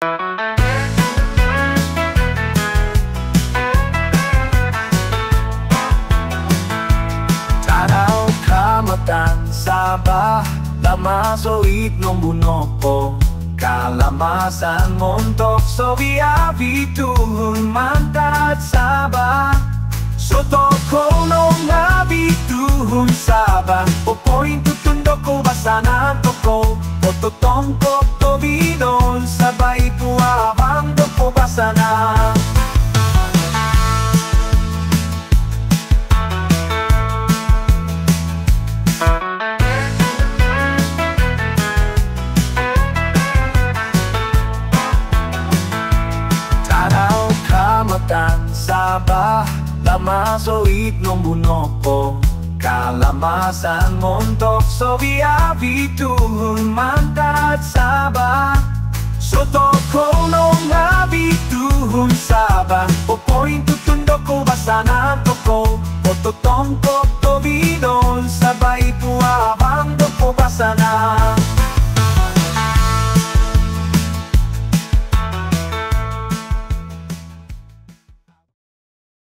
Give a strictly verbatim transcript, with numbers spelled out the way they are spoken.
Tanaw kamatan Sabah, lamasoit ng bunopo, kalamasan montok so biabituhun mantat Sabah. Soto ko nung nabituhun Sabah, upoin tutundok ko basanan toko, ototongkok tobidon sabay tuwabang doko basanan. Tanaw kamatan Sabah, lamasoit ng bunopo, kalamasan montok so biabituhun mantat Sabah. Soto ko nung nabituhun Sabah, upoin tutundok ko basanan toko, ototongkok tobidon sabay